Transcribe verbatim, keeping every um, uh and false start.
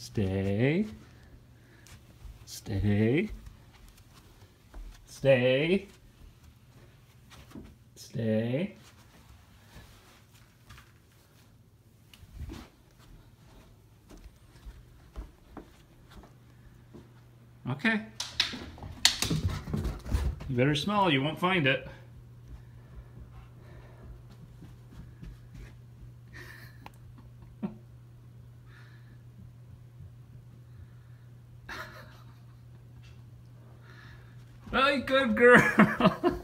Stay. Stay. Stay. Stay. Okay. You better smell, you won't find it. Very good girl.